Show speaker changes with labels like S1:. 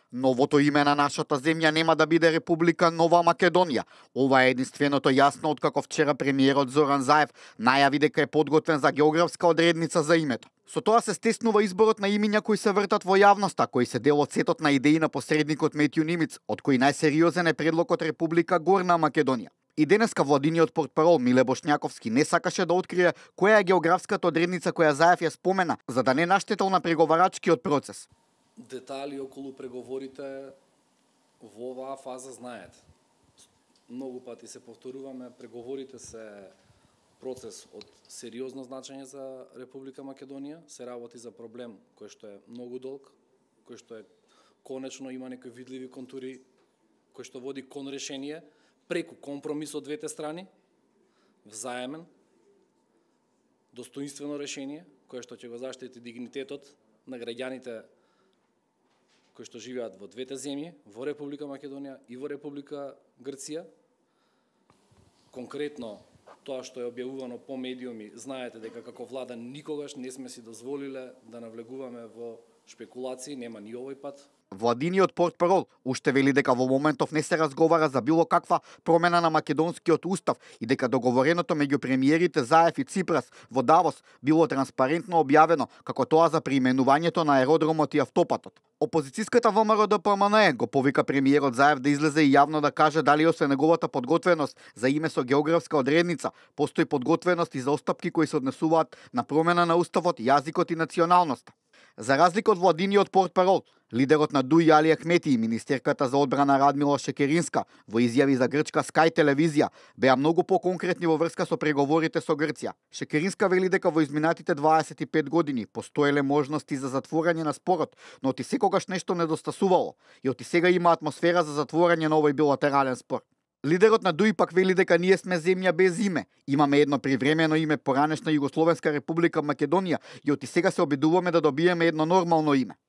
S1: Новото име на нашата земја нема да биде Република Нова Македонија. Ова е единственото јасно откако вчера премиерот Зоран Заев најави дека е подготвен за географска одредница за името. Со тоа се стеснува изборот на имиња кои се вртат во јавноста, кои се дел од сетот на идеи на посредникот Метју Нимиц, од кои најсериозен е предлогот Република Горна Македонија. И денеска владиниот портпарол Миле Бошњаковски не сакаше да открие која е географската одредница која Заев ја спомена, за да не наштетел на преговарачкиот процес.
S2: Детали околу преговорите во оваа фаза знаете. Многу пати се повторуваме, преговорите се процес од сериозно значење за Република Македонија, се работи за проблем кој што е многу долг, кој што е конечно има некои видливи контури, кој што води кон решение, преку компромис од двете страни, взаемен, достоинствено решение, кое што ќе го заштити дигнитетот на граѓаните кои што живеат во двете земји, во Република Македонија и во Република Грција. Конкретно, тоа што е објавувано по медиуми, знаете дека како влада никогаш не сме си дозволиле да навлегуваме во шпекулации, нема ни овој пат.
S1: Владиниот портпарол уште вели дека во моментов не се разговара за било каква промена на македонскиот устав и дека договореното меѓу премиерите Заев и Ципрас во Давос било транспарентно објавено, како тоа за преименувањето на аеродромот и автопатот. Опозицијската ВМРО ДПМНЕ го повика премиерот Заев да излезе и јавно да каже дали освен неговата подготвеност за име со географска одредница, постои подготвеност и за остапки кои се однесуваат на промена на уставот, јазикот и националноста. За разлика од владиниот портпарол, лидерот на ДУИ Али Ахмети и министерката за одбрана Радмила Шекеринска во изјави за грчка Sky телевизија беа многу поконкретни во врска со преговорите со Грција. Шекеринска вели дека во изминатите 25 години постоеле можности за затворање на спорот, но оти секогаш нешто недостасувало и оти сега има атмосфера за затворање на овој билатерален спор. Лидерот на ДУИ пак вели дека ние сме земја без име. Имаме едно привремено име поранешна Југословенска република Македонија и оти сега се обидуваме да добиеме едно нормално име.